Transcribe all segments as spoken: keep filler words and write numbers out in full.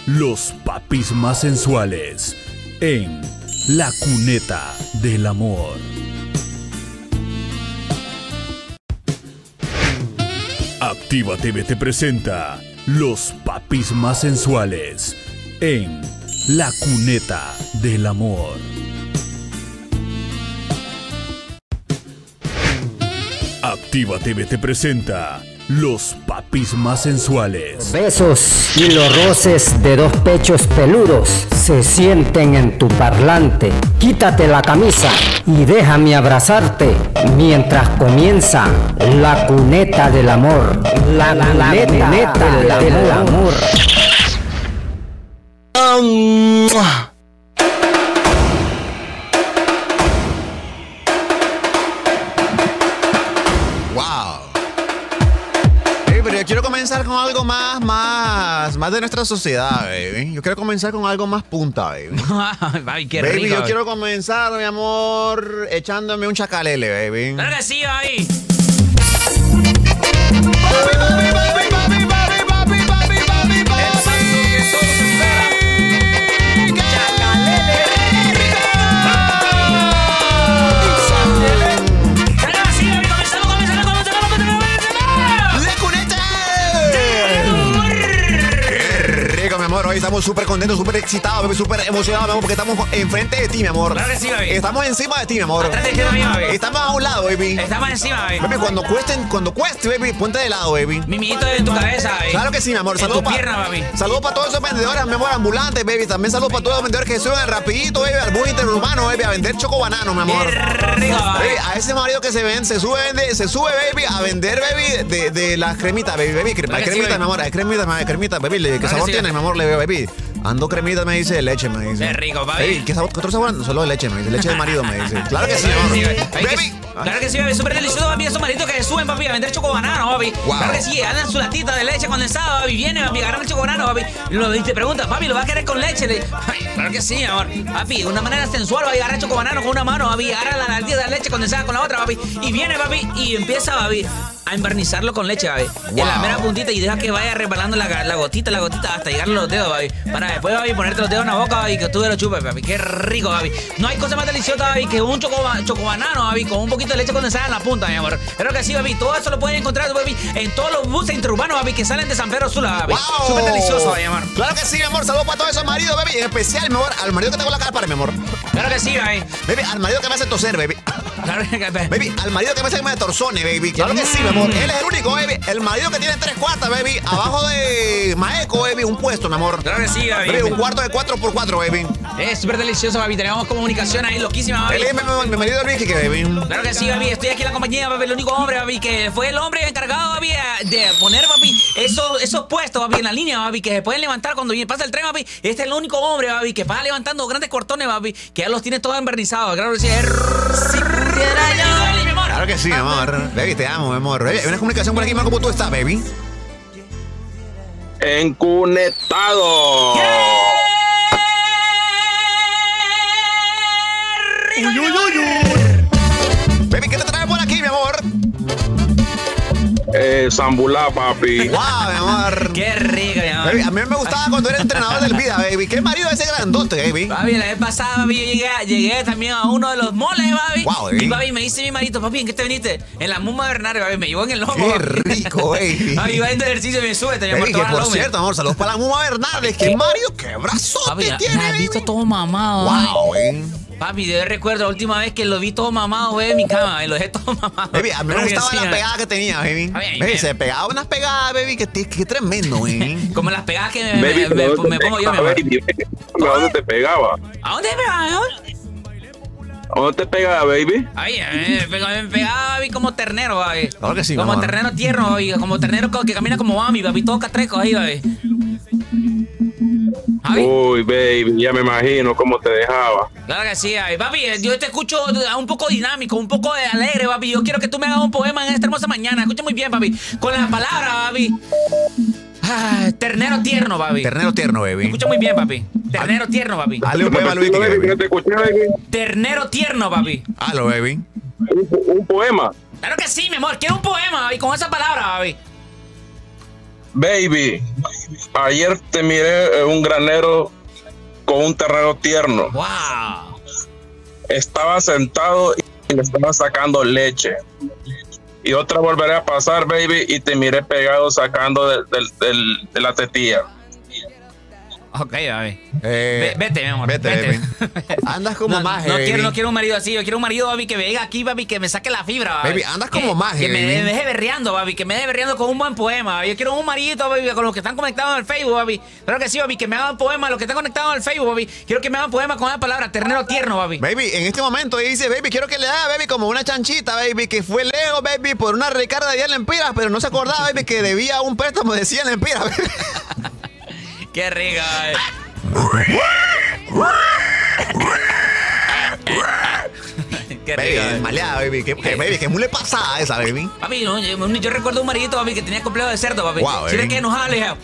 los papis más sensuales en La Cuneta del Amor. Activa T V te presenta los papis más sensuales en La Cuneta del Amor. Activa T V te presenta los papis más sensuales. Besos y los roces de dos pechos peludos se sienten en tu parlante. Quítate la camisa y déjame abrazarte mientras comienza La Cuneta del Amor. La, la, la cuneta, cuneta del, del, del amor. Um, Yo quiero comenzar con algo más, más, más de nuestra sociedad, baby. Yo quiero comenzar con algo más punta, baby. Ay, qué baby, rico, yo baby. quiero comenzar, mi amor, echándome un chacalele, baby. Claro que sí, baby. Papi, papi, papi, papi, papi, papi, papi, papi, papi. El paso que solo se espera. Chacalele. Claro que sí, baby. Comenzamos, comenzamos, comenzamos, comenzamos. ¡La Cuneta! ¡Qué rico, mi amor! Hoy estamos súper contentos, súper excitados, baby, súper emocionados, mi amor, porque estamos enfrente de ti, mi amor. Claro que sí, baby. Estamos encima de ti, mi amor. Atrás de ti, baby. Estamos a un lado, baby. Estamos encima, baby. Baby, cuando cuesten, cuando cueste, baby, ponte de lado, baby. Mi mijito en tu cabeza, baby. Claro que sí, mi amor. En Saludos tu pierna, baby. Saludos para todos esos vendedores, mi amor, ambulantes, baby. También saludos para todos los vendedores que suben rapidito, baby, al bus interurbano, baby, a vender chocobanano, mi amor. Qué rico, baby. Baby, a ese marido que se ven, se sube, vende, se sube, baby, a vender, baby, de, de las cremitas, baby, baby. Cre- Claro hay que sí, cremitas, baby. mi amor, hay cremitas, hay cremitas, baby. Le- ¿Qué Claro sabor que sí, tiene, baby. mi amor? Le veo, baby. Ando cremita, me dice, de leche, me dice. Qué rico, baby. Baby, ¿qué, sabor, ¿qué otro sabor? Solo de leche, me dice. Leche de marido, me dice. Claro que sí, mi amor. Sí, baby. Ay, que- Baby. Claro que sí, baby. Súper delicioso, baby. Esos maritos que suben, papi, a vender chocobanano, papi. Wow. Claro que sí, andan su latita de leche condensada, papi. Viene, papi, agarran el chocobanano, papi. Y, lo, y te pregunta, papi, ¿lo vas a querer con leche? Le- Ay, claro que sí, mi amor. Papi, de una manera sensual, papi, agarra el chocobanano con una mano, papi. Agarra la latita de leche condensada con la otra, papi. Y viene, papi, y empieza, papi, a embarnizarlo con leche, papi. Wow. En la mera puntita y deja que vaya resbalando la, la gotita, la gotita, hasta llegarle a los dedos, papi. Para después, papi, ponerte los dedos en la boca, papi, que tú te lo chupes, papi. Qué rico, papi. No hay cosa más deliciosa, papi, que un chocoba, chocobanano, papi, con un poquito de leche condensada en la punta, mi amor. Creo que sí, papi. Todo eso lo pueden encontrar, papi, en todos los buses interurbanos, papi, que salen de San Pedro Sula, papi. Wow. Súper delicioso, mi amor. Claro que sí, mi amor. Saludos para todos esos maridos, baby. En especial, mi amor, al marido que tengo la cara para, mi amor. Claro que sí, baby. Baby, al marido que me hace toser, baby. Claro que Baby, al marido que me hace que me torzone, baby. Claro que sí, mi amor. Él es el único, baby. El marido que tiene tres cuartas, baby. Abajo de Maeco, baby. Un puesto, mi amor. Claro que sí, Baby, baby. un cuarto de cuatro por cuatro, baby. Es súper delicioso, papi. Tenemos comunicación ahí loquísima, papi. Él es mi, mi, mi marido del Vicky, baby. Claro que sí, papi. Estoy aquí en la compañía, papi. El único hombre, papi, que fue el hombre encargado, papi, de poner, papi, esos, esos puestos, papi, en la línea, papi, que se pueden levantar cuando viene- pasa el tren, papi. Este es el único hombre, papi, que pasa levantando grandes cortones, papi, que ya los tiene todos embarnizados. Claro que sí. Es... Si pudiera yo, mi amor. Claro que sí, mi amor. Baby, te amo, mi amor. Baby, hay una comunicación por aquí, mi amor. ¿Cómo tú estás, baby? Encunetado. Uy, uy, uy, Baby, ¿qué te trae por aquí, mi amor? Eh, Zambulá, papi. Wow, mi amor. Qué rico, mi amor. Baby, a mí me gustaba cuando era entrenador del Vida, baby. ¿Qué marido ese grandote, baby? Papi, la vez pasada, papi, yo llegué, llegué también a uno de los moles, papi. Wow, baby. Y papi, me dice mi marito, papi, ¿en qué te viniste? En la Muma Bernardo, papi, me llevó en el lomo. Qué papi. rico, baby. Papi, iba haciendo ejercicio y me sube, te mi amor, Baby, que toda la por loma. cierto, amor, saludos para la Muma Bernardes. Que marido, qué brazote Papi, la, tiene, la has baby. visto todo mamado, Wow, papi. baby. Papi, de recuerdo la última vez que lo vi todo mamado, güey, en mi cama, baby, lo dejé todo mamado. Baby, a mí me Creo que gustaba sí, la baby. pegada que tenía, baby. Papi, a mí Baby, me- se pegaba unas pegadas, baby, que, que, que tremendo, baby. Como las pegadas que me, Baby, me, me- ¿dónde me te pongo yo, mi pegaba, amor. baby? ¿A dónde te pegaba? ¿A dónde me pegaba, mi amor? ¿A dónde te pegaba, baby? Ay, me, pegaba, me pegaba, baby, como ternero, baby. Claro que sí, Como mamá. ternero tierno, baby. Como ternero co- que camina como mami, baby. Todo catreco ahí, baby. Javi. Uy, baby, ya me imagino cómo te dejaba. Claro que sí, baby. Papi, yo te escucho un poco dinámico, un poco alegre, papi. Yo quiero que tú me hagas un poema en esta hermosa mañana. Escucha muy bien, papi. Con las palabras, papi. Ah, ternero tierno, papi. Ternero tierno, baby. Escucha muy bien, papi. Ternero tierno, papi. Dale un poema a Luis, baby, que no baby. te escuché, baby. Ternero tierno, papi. Halo, baby. Un, un poema. Claro que sí, mi amor. Quiero un poema, baby, con esa palabra, baby. Baby, ayer te miré en un granero con un ternero tierno. Wow. Estaba sentado y le estaba sacando leche. Y otra volveré a pasar, baby, y te miré pegado sacando de, de, de, de la tetilla. Ok, baby. Eh, Ve- vete, mi amor. Vete, Vete. baby. Andas como No, maje, no baby. quiero, no quiero un marido así. Yo quiero un marido, baby, que venga aquí, baby, que me saque la fibra, baby. Baby, andas como Que- maje, Que me, baby. me deje berreando, baby. Que me deje berreando con un buen poema, baby. Yo quiero un maridito, baby, con los que están conectados en el Facebook, baby. Claro que sí, baby, que me hagan poema los que están conectados en el Facebook, baby. Quiero que me hagan poema con la palabra ternero tierno, baby. Baby, en este momento dice, baby, quiero que le haga, baby, como una chanchita, baby, que fue lejos, baby, por una recarga de diez lempiras, pero no se acordaba, baby, que debía un préstamo de cien lempiras, baby. Qué rico, baby. Qué Baby, rico, baby. maleada, baby. Que, que, baby, que muy le pasada a esa, baby. Papi, no, yo, yo recuerdo un maridito, papi, que tenía complejo de cerdo, papi. Wow, Si baby. era que enojaba, le dije...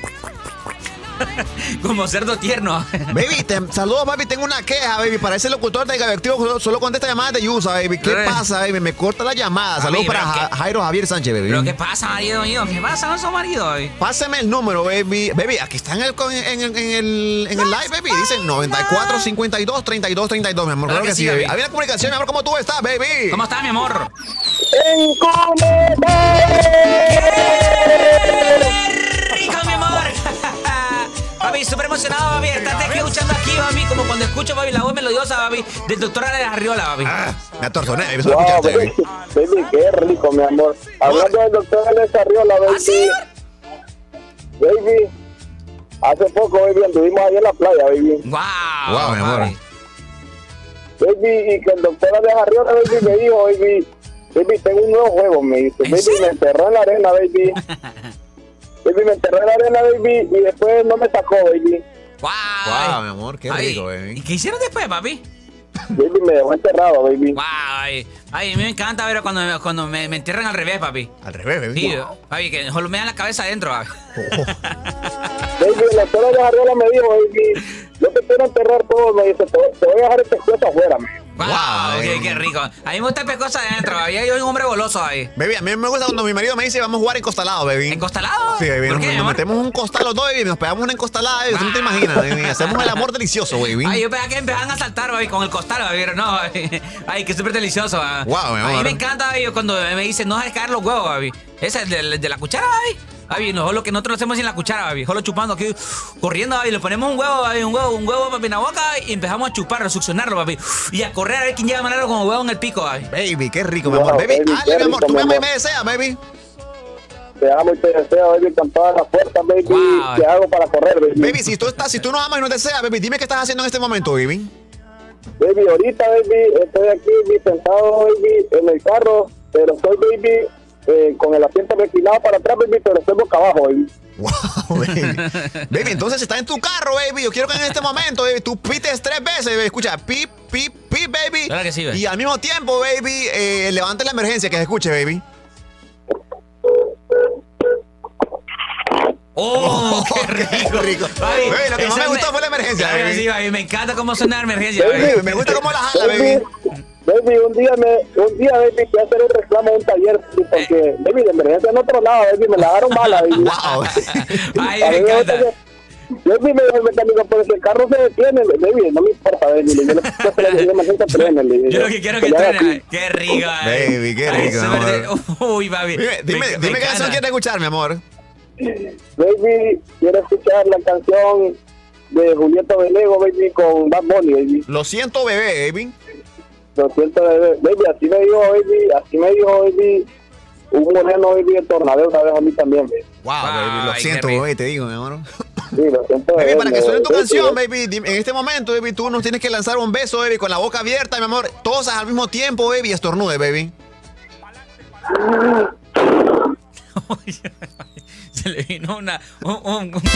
Como cerdo tierno. Baby, te, saludos, baby. Tengo una queja, baby. Para ese locutor de Gaviactivo solo, solo contesta llamadas de Yusa, baby. ¿Qué Pero- pasa, baby? Me corta la llamada. Saludos Baby, para pero Ja- Jairo Javier Sánchez, baby. ¿Pero qué pasa, marido mío? ¿Qué pasa con su marido, baby? Páseme el número, baby. Baby, aquí está en el, en, en- en el, en el live, baby. Dice noventa y cuatro, cincuenta y dos, treinta y dos, treinta y dos, mi amor. Claro que sí, baby. Había una comunicación, mi amor. ¿Cómo tú estás, baby? ¿Cómo estás, mi amor? ¡Rico, mi amor! Papi, súper emocionado, papi. Estás escuchando aquí, papi, como cuando escucho, papi, la voz melodiosa, papi, del doctor Alex Arriola, papi. Ah, me atorzoné, baby. Solo Wow, escuchaste, baby, baby. baby, qué rico, mi amor. Hablando del doctor Alex Arriola, baby. ¿Ah, sí? Baby, hace poco, baby, anduvimos ahí en la playa, baby. ¡Wow! Wow, mi amor. papi. Baby, y que el doctor Alex Arriola, baby, me dijo, baby, baby, tengo un nuevo juego, me dice. ¿En Baby, serio? me enterró en la arena, baby. Baby, me enterró en la arena, baby, y después no me sacó, baby. ¡Wow! Wow, mi amor. Qué Ay, rico, baby. ¿Y qué hicieron después, papi? Baby, me dejó enterrado, baby. ¡Wow! Ay, ay, a mí me encanta ver cuando, me- cuando me, me entierran al revés, papi. Al revés, baby. Sí, papi, que solo me dan la cabeza adentro, papi. Baby, el doctor Alex Arriola me dijo, baby, yo te quiero enterrar todo, me dice, te, te voy a dejar el pescuezo afuera, me. ¡Wow! Wow, qué, baby. qué rico. A mí me gusta el pescozo adentro, papi. Yo soy un hombre goloso, papi. Baby, a mí me gusta cuando mi marido me dice vamos a jugar encostalado, baby. ¿Encostalado? Sí, baby. ¿Por Nos, qué, mi nos amor? metemos un costal los dos, baby. Nos pegamos una encostalada, baby. Tú no te imaginas, baby. Hacemos el amor delicioso, baby. Ay, yo pensaba que empezaban a saltar, baby, con el costal, baby, pero no, baby. Ay, que súper delicioso, baby. Guau, mi A mí amor. me encanta, baby, cuando me dicen no dejes caer los huevos, baby. Ese es de, de la cuchara, baby. Baby, no, lo que nosotros lo hacemos sin la cuchara, baby. Solo chupando aquí, corriendo, baby. Le ponemos un huevo, baby, un huevo, un huevo, papi, en la boca y empezamos a chuparlo, a succionarlo, baby. Y a correr a ver quién llega a mandarlo con el huevo en el pico, baby. Baby, qué rico, mi Wow, amor. Baby, baby, Ale, qué mi amor, rico, tú mi me, amor. me deseas, baby. Te amo y te deseo, baby, con todas las fuerzas, baby. Wow. ¿Qué hago para correr, baby? Baby, si tú estás, si tú nos amas y nos deseas, baby, dime qué estás haciendo en este momento, baby. Baby, ahorita, baby, estoy aquí, baby, sentado, baby, en el carro, pero estoy, baby, eh, con el asiento reclinado para atrás, baby, pero estoy boca abajo, baby. Wow, baby. Baby, entonces estás en tu carro, baby. Yo quiero que en este momento, baby, tú pites tres veces, baby. Escucha, pip, pip, pip, baby. Claro que sí, baby. Y al mismo tiempo, baby, eh, levante la emergencia, que se escuche, baby. ¡Oh, qué rico! Qué rico. Baby, Baby, lo que más esa me gustó fue la emergencia, Claro que baby. sí, baby. Me encanta cómo suena la emergencia, Baby, baby. Me gusta cómo la jala, Baby, baby. baby, un día, me, un día, baby, que hacer un reclamo a un taller, baby, porque, baby, de emergencia en otro lado, baby, me la dejaron mala, baby. Wow. Ay, A me mí me encanta. gusta que- Baby, me dijo el mecánico, pero si el carro se detiene, baby, no me importa, baby, yo lo que quiero hacer es que la emergencia frene, le digo. Yo lo que quiero es que le haga truene. así. Qué rico, Baby, qué Ay, rico, súper de- amor. Uy, baby. Dime, dime, Me- me dime qué encanta. canción quieres escuchar, mi amor. Baby, quiero escuchar la canción de Julieta Venego, baby, con Bad Bunny, baby. Lo siento, bebé, baby. Lo siento, baby, baby, así me dijo, baby, así me dijo, baby, un moreno, baby, de Tornadero una vez a mí también, baby. Wow, Ay, baby. Lo qué siento, rico. baby, te digo, mi amor. Sí, lo siento, Baby, baby, para que suene tu baby, canción, baby, dime, en este momento, baby, tú nos tienes que lanzar un beso, baby, con la boca abierta, mi amor. Tosas al mismo tiempo, baby, y estornude, baby. Se le vino una. Un, un- un-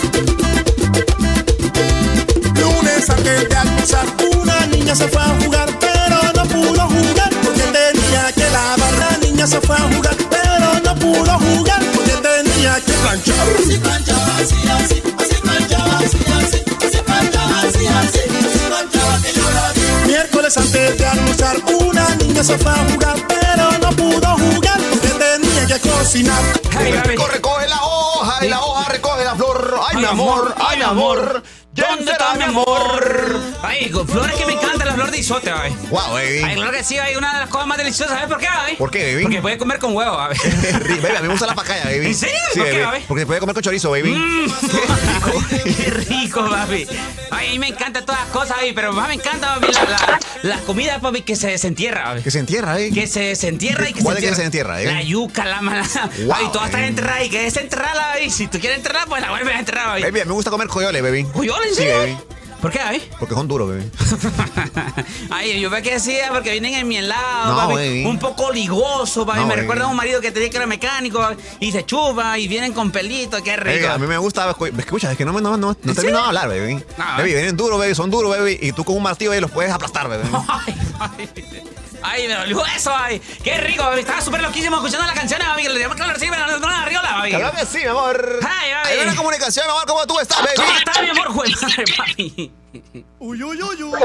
Lunes antes de almorzar, una niña se fue a jugar, pero no pudo jugar porque tenía que lavar. La niña se fue a jugar, pero no pudo jugar porque tenía que planchar. Así planchaba, así, así, así planchaba, así, así, así planchaba, así, así, así planchaba que yo la vi. Miércoles antes de almorzar, una niña se fue a jugar, pero no pudo jugar porque tenía que cocinar. Ay, baby. Corre, coge la hoja. hoja y la hoja recoge la flor. Ay, mi amor, ay, mi amor. ¿Dónde está mi amor? Ay, con flores que me encanta la flor de isote, baby. Wow, baby. Ay, claro que sí, hay una de las cosas más deliciosas. ¿Sabes por qué, baby? ¿Por qué, baby? Porque puede comer con huevo, baby. Baby, a mí me gusta la pacaya, baby. ¿En serio? Sí, ¿Por qué, baby? baby? Porque se puede comer con chorizo, baby. Mm, qué rico, papi. Ay, a mí me encantan todas las cosas, baby, pero más me encanta, papi, la, la, la comida, papi, que se desentierra, baby. Que se entierra, baby. Que se desentierra y que ¿Cuál se es que entierra. se entierra, eh? La yuca, la mala. Wow, Ay, todas están baby. enterradas y que desenterrarla, baby. Si tú quieres enterrarla, pues la vuelves a enterrar, baby. Baby, a mí me gusta comer coyoles, baby. ¿Coyoles, en Sí, serio? baby. ¿Por qué, baby? Porque son duros, baby. Ay, yo veo que decía porque vienen en mi helado, No, papi, baby. un poco ligoso, papi. No, me baby. recuerda a un marido que tenía que era mecánico baby, y se chupa y vienen con pelito, qué rico. Baby, a mí me gusta. Escucha, es que no me no, no, no termino de hablar, baby. No, Baby, vienen duros, baby, son duros, baby. Y tú con un martillo, baby, los puedes aplastar, baby. Ay, ay, ay, me dolió eso, baby. Qué rico, baby. Estaba súper loquísimo escuchando la canción, baby. Que le llamamos claro, sí, pero no la riola, baby. Claro que sí, mi amor. Ay, baby. Hay una comunicación, mi amor, ¿cómo tú estás, baby? ¿Cómo está, mi amor, juez? Madre, papi. Uy, uy, uy, uy.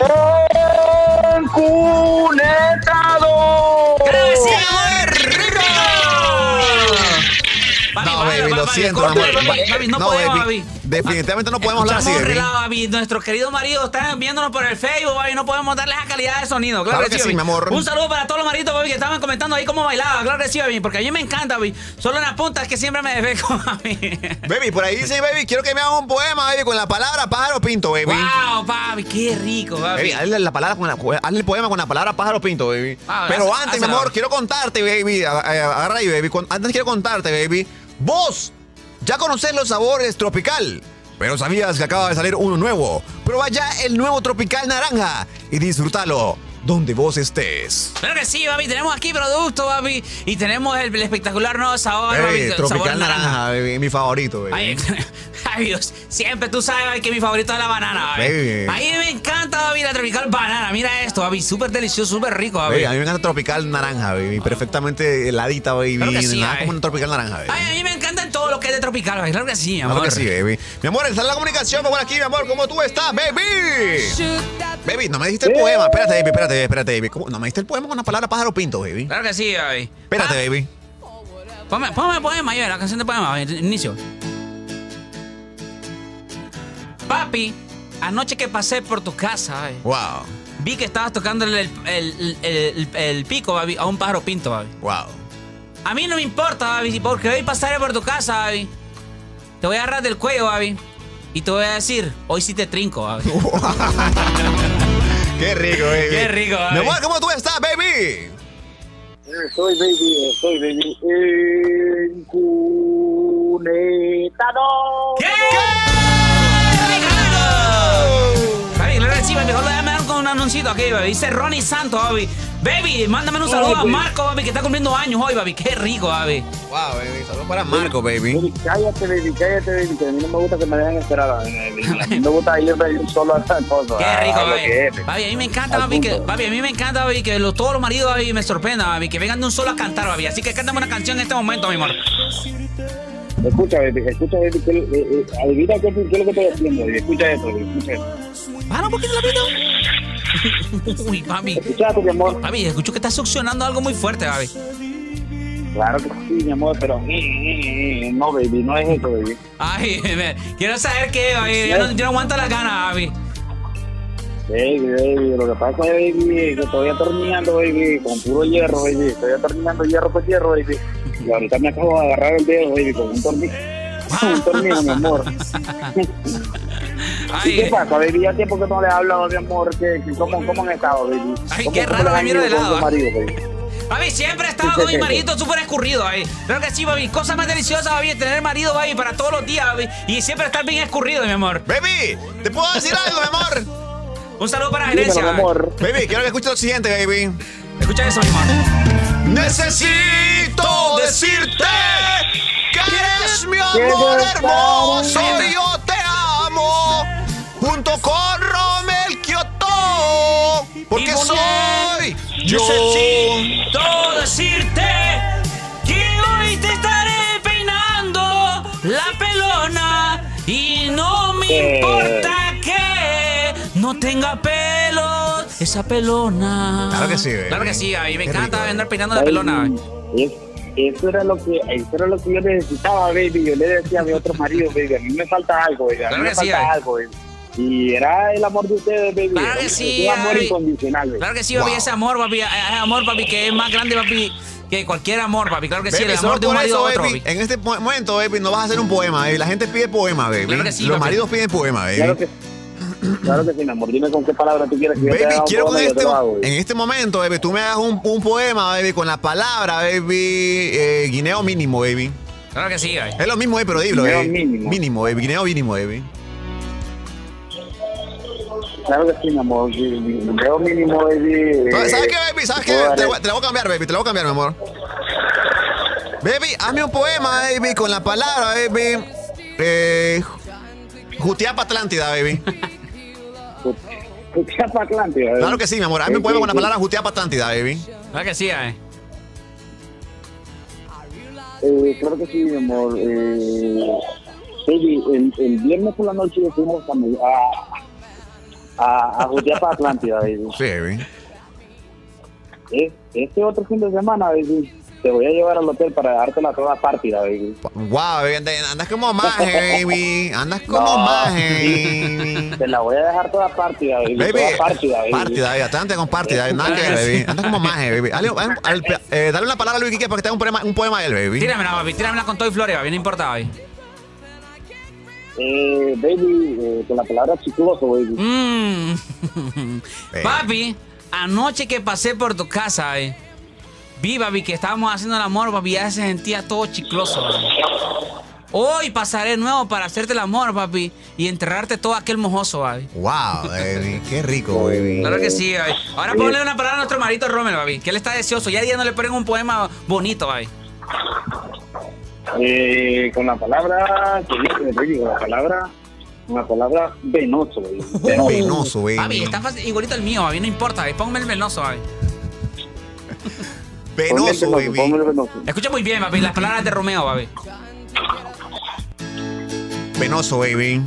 ¡Encunetado! ¡Claro que sí, ¡Qué amor! rico! Papi, No, vale, baby, lo papi, siento, mi córtale, amor. papi, papi, no, No, podemos, baby. baby. Definitivamente no podemos hablar así, Escuchamos baby. relajo, baby. Nuestros queridos maridos están viéndonos por el Facebook, baby. No podemos darles esa calidad de sonido. Claro, Claro que sí, baby. mi amor. Un saludo para todos los maridos, baby, que estaban comentando ahí cómo bailaba. Claro que sí, baby. Porque a mí me encanta, baby. Solo en la punta es que siempre me despeco, baby. Baby, por ahí dice, baby, quiero que me hagas un poema, baby, con la palabra pájaro pinto, baby. Wow, papi, qué rico, Baby, baby. hazle la palabra con la, hazle el poema con la palabra pájaro pinto, baby. Ah, Pero haz- antes, mi hazla, amor, baby. quiero contarte, baby. a- a- Agarra ahí, baby. Con- Antes quiero contarte, baby. Vos ya conocés los sabores tropical, pero sabías que acaba de salir uno nuevo. Prueba ya el nuevo tropical naranja y disfrútalo donde vos estés. Claro que sí, baby. Tenemos aquí productos, baby. Y tenemos el, el espectacular nuevo sabor, Baby, baby. el tropical sabor naranja, baby, mi favorito, baby. Ay, ay, Dios, siempre tú sabes baby, que mi favorito es la banana, baby. Baby. A mí me encanta, baby, la tropical banana. Mira esto, baby, súper delicioso, súper rico, baby. Baby, a mí me encanta tropical naranja, baby. Perfectamente heladita, baby. Claro que sí, Nada baby. como un tropical naranja, baby. Ay, a mí me encanta todo lo que es de tropical, baby. Claro que sí, mi amor. Claro que sí, baby. Mi amor, está en la comunicación, por aquí, mi amor. ¿Cómo tú estás, baby? Baby, no me dijiste el poema. Espérate, baby, espérate, espérate, baby. ¿Cómo? No me diste el poema con la palabra pájaro pinto, baby. Claro que sí, baby. Espérate, Ah, baby. Ponme, ponme poema, yo, la canción de poema, baby, inicio. Papi, anoche que pasé por tu casa, baby, Wow, vi que estabas tocando el, el, el, el- el pico, baby, a un pájaro pinto, baby. wow. A mí no me importa, baby, porque hoy pasaré por tu casa, baby. Te voy a agarrar del cuello, baby. Y te voy a decir, hoy sí te trinco, baby. Qué rico, baby. Qué rico, baby. Mi amor, ¿cómo tú estás, baby? Soy baby, soy baby. Encunetado. ¿Qué? Baby, claro que sí, baby. Mejor le voy a dar con un anuncito aquí, baby. Dice Ronnie Santos, baby. Baby, mándame un saludo a Marco, baby, que está cumpliendo años hoy, baby. Qué rico, baby. Wow, baby. Saludos para Marco, baby. Baby, cállate, baby, cállate, baby, que a mí no me gusta que me dejen esperar. A mí a mí me gusta ir baby, solo a esa cosa. Qué rico, a lo baby. que es, Baby, a mí me encanta, Al baby, que, punto. baby, a mí me encanta, baby, que los- todos los maridos, baby, me sorprendan, baby, que vengan de un solo a cantar, baby. Así que cántame una canción en este momento, mi amor. Escucha, baby, escucha, baby, que, eh, eh, adivina qué, qué es lo que estoy haciendo, baby. Escucha esto, baby, escucha esto. Para un poquito la vida. Uy, papi. Escuchaste, mi amor. Papi, escucho que estás succionando algo muy fuerte, baby. Claro que sí, mi amor, pero eh, eh, eh, no, baby, no es eso, baby. Ay, me- quiero saber qué, baby. Yo no, yo no aguanto las ganas, baby. Baby, baby, lo que pasa es, baby, que estoy atornillando, baby, con puro hierro, baby. Estoy atornillando hierro con hierro, baby. Y ahorita me acabo de agarrar el dedo, baby, con un tornillo. un tornillo, mi amor. ¿Y qué Ay, pasa, baby? Ya tiempo que no le he hablado, mi amor. ¿Qué, qué- cómo, ¿Cómo han estado, baby? Ay, ¿Cómo- qué cómo raro les me han miro ido de con lado, tu marido, baby? papi, siempre he estado con mi maridito súper escurrido, baby. Creo que sí, baby. Cosa más deliciosa, baby, es tener marido, baby, para todos los días, baby. Y siempre estar bien escurrido, mi amor. Baby, ¿te puedo decir algo, mi amor? Un saludo para Dímelo, Gerencia, mi baby. amor. Baby, quiero que escuches lo siguiente, baby. Escucha eso, mi amor. Necesito decirte que eres mi amor hermoso y yo te amo junto con Romel Kioto porque Y con soy yo. Necesito decirte que hoy te estaré peinando la pelona y no me Eh. importa que no tenga pelos esa pelona. Claro que sí, baby. Claro que sí, baby. Me Qué encanta rico, andar peinando la pelona, baby. Es, eso era lo que, eso era lo que yo necesitaba, baby. Yo le decía a mi otro marido, baby, a mí me falta algo, baby, a mí Claro me que sí, falta baby. algo, baby. Y era el amor de ustedes, baby. Claro que Es sí, un amor baby. incondicional, baby. Claro que sí, papi, Wow. ese amor, papi, es amor, papi, que es más grande, papi, que cualquier amor, papi. Claro que sí, Baby, el solo amor de un por marido eso, a otro, baby, papi. en este mo- momento, baby, no vas a hacer un poema, baby. La gente pide poema, baby. Claro que sí, Los papi. maridos piden poema, baby. Claro que, claro que sí, mi amor. Dime con qué palabra tú quieres que yo te Baby, haga un quiero que poema en y yo te este, lo hago, baby. en este momento, baby, tú me hagas un, un poema, baby, con la palabra, baby, eh, guineo mínimo, baby. Claro que sí, baby. Es lo mismo, baby, pero dilo, Guineo baby. mínimo. Mínimo, baby, guineo mínimo, baby. Claro que sí, mi amor. Veo mínimo, baby. ¿Sabes eh, qué, baby? ¿Sabes qué? puedo Te, darle- voy- te la voy a cambiar, baby, te la voy a cambiar, mi amor. Baby, hazme un poema, baby, con la palabra, baby. Eh, Jutiapa Atlántida, baby. Jutiapa Atlántida, baby. Claro que sí, mi amor. Hazme un Sí, poema sí, con la sí. palabra Jutiapa Atlántida, baby. Claro que sí, baby. Eh, claro que sí, mi amor. Eh, baby, el, el viernes por la noche fuimos a, a, a Jutiapa Atlántida, baby. Sí, baby. Es- Este otro fin de semana, baby, te voy a llevar al hotel para dártela toda partida, baby. Wow, baby, andas andas como maje, baby. Andas como No. maje. Te la voy a dejar toda partida, baby. Baby, toda partida, baby. partida, baby. Atlante con partida, nada que ver, baby. Andas como maje, baby. Dale, al- al- eh, dale una palabra a Luis Quique para que te haga un poema, un poema a él, baby. Tíramela, papi, tíramela con todo y flores, baby, no importa, baby. Eh, baby, eh, con la palabra chicloso, baby. Mmm. Eh. Papi, anoche que pasé por tu casa, baby, vi, papi, que estábamos haciendo el amor, papi, ya se sentía todo chicloso, baby. Hoy pasaré de nuevo para hacerte el amor, papi, y enterrarte todo aquel mojoso, baby. Wow, baby. Qué rico, baby. Claro que sí, baby. Ahora ponle una palabra a nuestro marito Romero, baby, que él está deseoso. Ya día no le ponen un poema bonito, baby. Eh, con la palabra, que dice, baby, con la palabra, con la palabra venoso, baby. Venoso. Venoso, baby. Papi, está fácil, igualito el mío, baby, no importa, baby. Póngame el venoso, baby. Venoso, Ponme el baby. ponme el venoso. Escucha muy bien, papi, las palabras de Romeo, baby. Venoso, baby.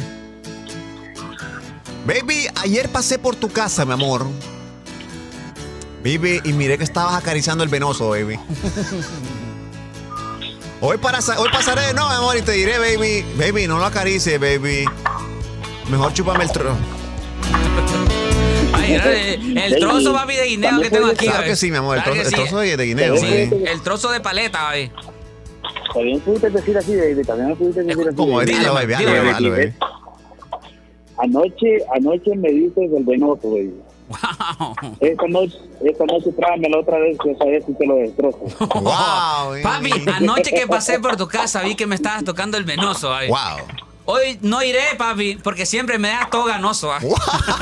Baby, ayer pasé por tu casa, mi amor. Baby, y miré que estabas acariciando el venoso, baby. Hoy, para, hoy pasaré de nuevo, mi amor, y te diré, baby. Baby, no lo acaricies, baby. Mejor chúpame el trozo. Ay, el, el trozo, papi, de guineo que tengo aquí, Claro baby. que sí, mi amor. El Claro trozo, que el sí. trozo de, de guineo, Sí. baby. El trozo de paleta, baby. También pudiste decir así, baby. También me pudiste decir así. ¿Cómo? baby. Dilo, baby. dilo, Dilo, baby. dilo, baby. Anoche, anoche me dices del venoso, baby. Wow. Esta noche, esta noche tráemela otra vez, que esa vez sí te lo destrozo. Wow, baby. Papi, anoche que pasé por tu casa vi que me estabas tocando el venoso, baby. Wow. Hoy no iré, papi, porque siempre me das todo ganoso, baby.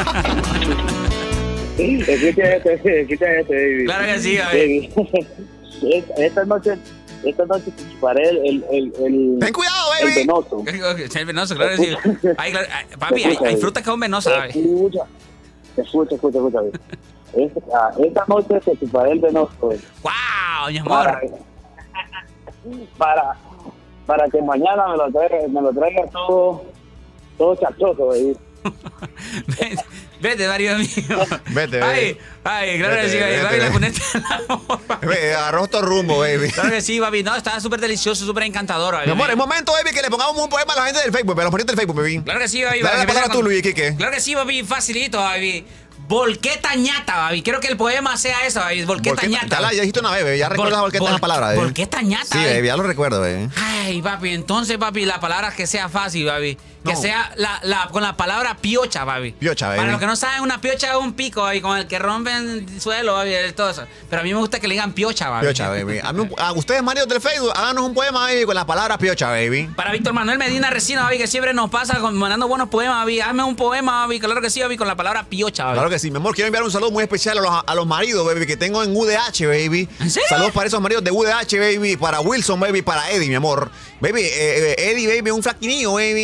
Escucha este, escucha este, baby. Claro que sí, baby. Baby. Esta- Esta noche, esta noche te chuparé el, el, el, el, Ten cuidado, el baby. venoso. El venoso, claro que sí. Ay, claro, ay, papi, hay, hay frutas que son venosas, baby. Escucha, escucha, escucha, escucha, baby. Esta, ah, esta noche te chuparé el venoso, baby. Wow, mi Para, amor. para, para que mañana me lo traiga, me lo traiga todo, todo chachoso, baby. Vete, vete, Mario mío. Vete, Ay, baby. ay, claro que Vete, sí, baby. vete, Papi, la vete. cuneta del amor, papi. Baby, agarró otro rumbo, baby. Claro que sí, papi. No, está súper delicioso, súper encantador, baby. Mi amor, es momento, baby, que le pongamos un poema a la gente del Facebook, a los parientes del Facebook, baby. Claro que sí, baby. Dale la baby. palabra tú, Luis Quique. Claro que sí, baby. Facilito, baby. Volqueta ñata, baby. Quiero que el poema sea eso, baby. Volqueta Volqueta- ñata. Ya la ya dijiste una vez, baby. Ya recuerdas volqueta Vol- esa palabra, baby. Volqueta ñata, Sí, baby. baby, ya lo recuerdo, baby. Ay, papi, entonces, papi, la palabra que sea fácil, baby. Que No. sea la, la, con la palabra piocha, baby. Piocha, baby. Para los que no saben, una piocha es un pico, baby, con el que rompen el suelo, baby, todo eso. Pero a mí me gusta que le digan piocha, baby. Piocha, baby. A, mí un- a ustedes, maridos del Facebook, háganos un poema, baby, con la palabra piocha, baby. Para Víctor Manuel Medina Resina, baby, que siempre nos pasa con- mandando buenos poemas, baby. Hazme un poema, baby, claro que sí, baby, con la palabra piocha, baby. Claro que sí, mi amor. Quiero enviar un saludo muy especial a los, a los maridos, baby, que tengo en U D H, baby. ¿En serio? Saludos para esos maridos de U D H, baby. Para Wilson, baby. Para Eddie, mi amor. Baby, eh, eh, Eddie, baby, un flaquinillo, baby. Sí,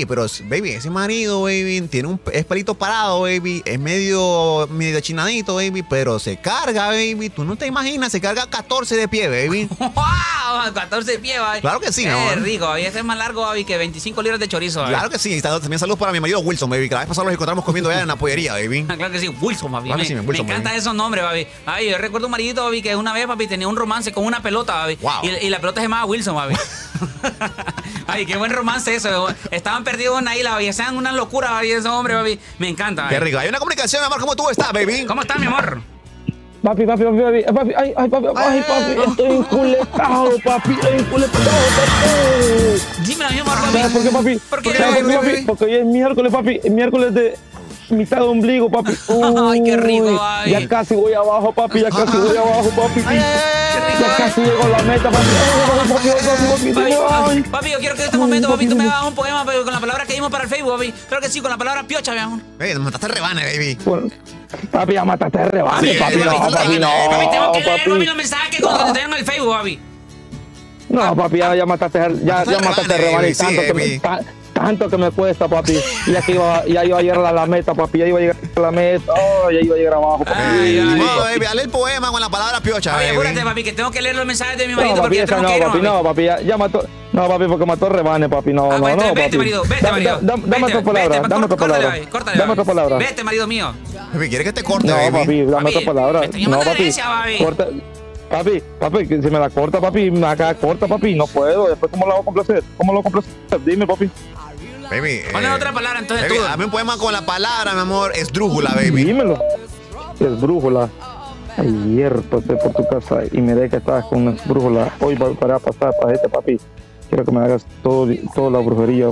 Oye, pero, baby, ese marido, baby, tiene un, es pelito parado, baby, es medio, medio chinadito, baby, pero se carga, baby. Tú no te imaginas, se carga catorce de pie, baby. ¡Wow! catorce de pie, baby. Claro que sí, Qué ¿no? rico, baby. Este es más largo, baby, que veinticinco libras de chorizo, baby. Claro que sí. También saludos para mi marido Wilson, baby. Que la vez pasada los encontramos comiendo allá en la pollería, baby. Claro que sí, Wilson, baby. Claro me, que sí, me Wilson, encantan baby. esos nombres, baby. Ay, yo recuerdo un maridito, baby, que una vez, papi, tenía un romance con una pelota, baby. Wow. Y, y la pelota se llamaba Wilson, baby. Ay, qué buen romance eso. Estaban perdidos en una isla, baby. Sean unas locuras, baby, esos hombres, baby. Me encanta, baby. Qué rico. Hay una comunicación, mi amor. ¿Cómo tú estás, baby? ¿Cómo estás, mi amor? Papi, papi, papi, papi, papi, ay, ay, papi, ay, papi, estoy enculetado, papi, estoy enculetado, papi. Dime, mi amor, papi. ¿Sabes por qué, papi? ¿Por qué, ¿Sabes por qué, baby? papi? Porque hoy es miércoles, papi, es miércoles de mitad de ombligo, papi. Ay, qué rico, Uy, ay. ya casi voy abajo, papi, ya casi voy abajo, papi. Qué rico, Ya casi llego a la meta, papi. Ay, papi, papi, papi, Papi, ay. papi, papi, yo quiero que en este momento, papi, tú me hagas un poema pero con la palabra que dimos para el Facebook, papi. Creo que sí, con la palabra piocha, mi amor. Baby, me mataste el rebane, baby. Bueno, papi, ya mataste el rebane, Sí, papi, papi, no, papi, papi, no, Papi, tengo que leer, papi, papi. los mensajes que cuando te tengan en el Facebook, papi. No, papi, ya, ya mataste, el- ya, Mataste ya el mataste el rebane, rebane, baby, tanto, sí, que me, baby. ta- tanto que me cuesta, papi. Ya que iba, ya iba a llegar a la meta, papi, ya iba a llegar a la meta, oh, ya iba a llegar abajo, papi. Ay, ay, Ni ay. modo, baby. Dale el poema con la palabra piocha, Oye, baby. apúrate, papi, que tengo que leer los mensajes de mi No, marido papi, porque ya esa tengo no, que ir, papi, no, papi, ya, ya mató, no, papi, porque mató el rebane, papi, no, Ah, no, pues, no, entonces, vete, papi. marido, vete, Da- marido. da- da- Dame Vete, otra palabra, vete, dame otra córtale, palabra, baby, córtale, dame baby. otra palabra. Vete, marido mío. Baby, ¿quieres que te corte, No, baby? papi, dame Papi, otra palabra. me estoy No, llamando papi. herencia, papi. Corta, papi, papi, que si me la corta, papi, me acá corta, papi, no puedo. Después, ¿cómo la hago complacer? ¿Cómo lo hago complacer? Dime, papi. Baby. Ponle eh, otra palabra, entonces baby, tú. dame un poema con la palabra, mi amor. Esdrújula, baby. Dímelo. Es brújula. Ayer pasé por tu casa y miré que estabas con una brújula. Hoy va para pasar para este, papi. Quiero que me hagas todo, toda la brujería.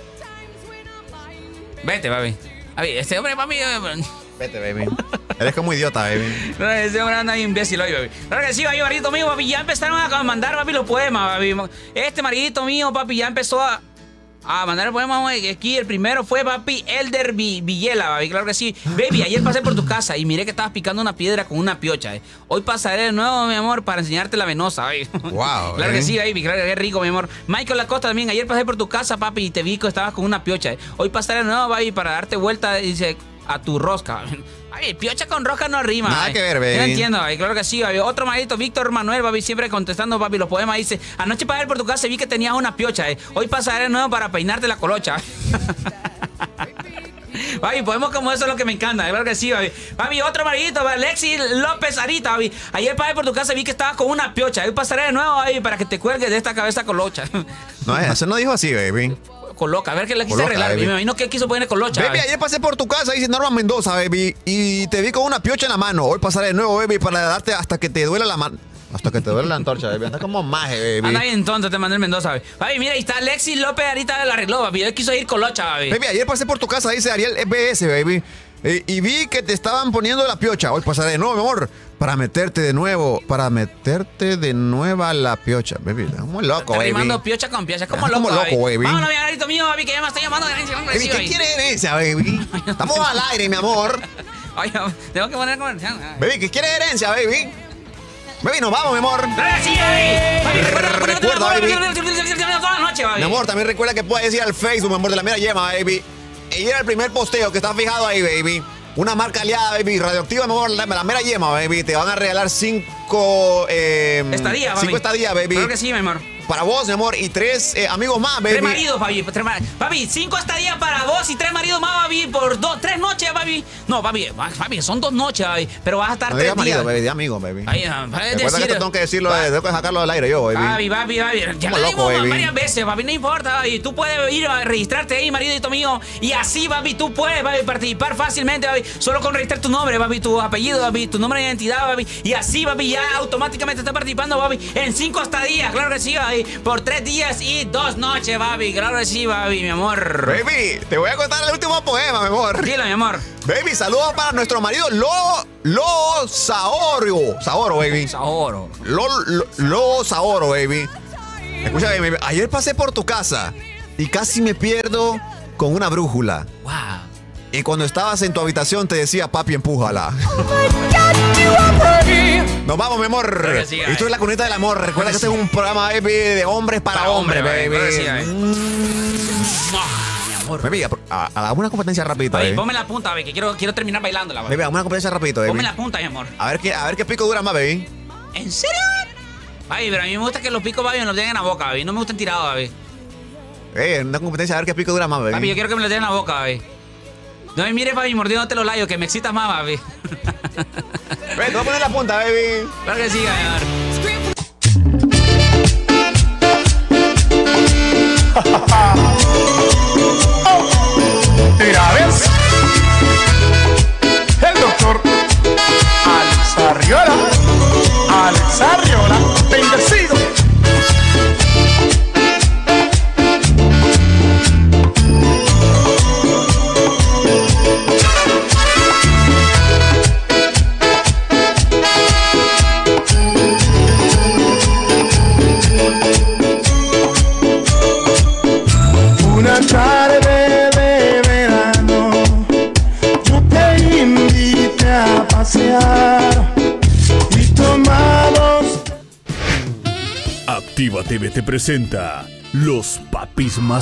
Vete, papi. Papi, este hombre, papi. eh, Vete, baby. Eres como idiota, baby. No, ese hombre anda bien imbécil hoy, papi. Claro que sí, papi, maridito mío, papi. Ya empezaron a mandar, papi, los poemas, papi. Este maridito mío, papi, ya empezó a, a mandar el poema. Güey. Aquí el primero fue, papi, Elder Vi- Villela, papi. Claro que sí. Baby, ayer pasé por tu casa y miré que estabas picando una piedra con una piocha. Eh. Hoy pasaré de nuevo, mi amor, para enseñarte la venosa, baby. Wow, Claro eh. que sí, baby. Claro que es rico, mi amor. Michael Lacosta también. Ayer pasé por tu casa, papi, y te vi que estabas con una piocha. Eh. Hoy pasaré de nuevo, baby, para darte vuelta, dice, a tu rosca. Ay, piocha con rosca no rima. Nada ay. que ver, baby. Yo no entiendo, baby. Claro que sí, baby. Otro maldito, Víctor Manuel, baby, siempre contestando, papi, los poemas. Dice, anoche pasé por tu casa y vi que tenías una piocha. Eh. Hoy pasaré de nuevo para peinarte la colocha. Baby, podemos como eso es lo que me encanta, claro que sí, baby. Baby, otro maridito, Alexis López Arita, baby. Ayer pasé por tu casa y vi que estabas con una piocha. Hoy pasaré de nuevo, baby, para que te cuelgues de esta cabeza colocha. No, eso no dijo así, baby. Coloca, a ver qué le quise Coloca, arreglar. baby. Me imagino que quiso poner colocha. Baby, ayer pasé por tu casa, dice Norman Mendoza, baby, y te vi con una piocha en la mano. Hoy pasaré de nuevo, baby, para darte hasta que te duela la mano. Hasta que te duele la antorcha, baby. Anda como maje, baby. Anda bien tonto, te mandé el Mendoza, baby. Baby, mira, ahí está Alexis López Arita, la arregló, baby. Él quiso ir colocha, baby. Baby, ayer pasé por tu casa, dice Ariel B S, baby. eh, y vi que te estaban poniendo la piocha. Hoy pasaré de nuevo, mi amor, para meterte de nuevo, para meterte de nueva la piocha. Baby, estás muy loco, Está baby. rimando piocha con piocha, como Estás loco, como loco, baby. Vámonos, mi agarrito mío, baby, que ya me está llamando. Baby, ¿qué quiere herencia, baby? Estamos al aire, mi amor. Oye, tengo que poner comercial. Baby, ¿qué quiere herencia, baby? Baby, nos vamos, mi amor. ¡Claro que sí, baby! Baby, recuerda, recuerda, Recuerda, baby. toda la noche, baby. Mi amor, también recuerda que puedes ir al Facebook, mi amor, de la mera yema, baby. E ir al primer posteo que está fijado ahí, baby. Una marca aliada, baby, radioactiva, mi amor, la, la mera yema, baby. Te van a regalar cinco... Eh, Estadía, baby. Cinco estadías, baby. Claro que sí, mi amor. Para vos, mi amor, y tres eh, amigos más, baby. Tres maridos, papi. Tres mar... Papi, cinco estadías para vos y tres maridos más, papi, por dos, tres noches, papi. No, papi, papi, son dos noches, papi. Pero vas a estar No tres digas marido, días. baby, de amigo, baby. Ay, ah, papi, Recuerda que decir- te tengo que decirlo, de, tengo que sacarlo del aire yo, baby. Papi, papi, papi. Ya Como lo loco, dimos baby. varias veces, papi, no importa, papi. Tú puedes ir a registrarte ahí, maridito mío. Y así, papi, tú puedes, papi, participar fácilmente, papi. Solo con registrar tu nombre, papi, tu apellido, papi, tu nombre de identidad, papi. Y así, papi, ya automáticamente estás participando, papi, en cinco estadías. Claro que sí, papi. Por tres días y dos noches, papi. Claro que sí, papi, mi amor. Baby, te voy a contar el último poema, mi amor. Dilo, mi amor. Baby, saludos para nuestro marido Lo, Lo Saorio. Saoro, baby. Saoro. Lo, lo, Lo Saoro, baby. Escucha, baby, ayer pasé por tu casa y casi me pierdo con una brújula. Wow. Y cuando estabas en tu habitación te decía, papi, empújala. Nos vamos, mi amor. Claro que sí, Esto baby. es La Cuneta del Amor. Recuerda que este es un programa, baby, de hombres para, Para hombres, hombre, baby. baby. Claro que sí, baby. amor. Baby, a- a- hagamos una competencia rapidita, Baby, baby. ponme la punta, baby, que quiero, quiero terminar bailándola, baby. Baby, hagamos una competencia rapidito, baby. Ponme la punta, mi amor. A ver qué, a ver qué pico dura más, baby. ¿En serio? Baby, pero a mí me gusta que los picos, baby, me los den en la boca, baby. No me gustan tirados, baby. Eh, una competencia a ver qué pico dura más, baby. Baby, yo quiero que me los den en la boca, baby. No me mires, baby, mordiéndote los labios, que me excitas más, baby. Ven, te voy a poner la punta, baby. Claro que sí, mi amor. Mira, ¿ves? El doctor Alex Arriola, Alex Arriola, bendecido. Una tarde de verano, yo te invité a pasear y tomamos. Activa T V te presenta Los Papis Más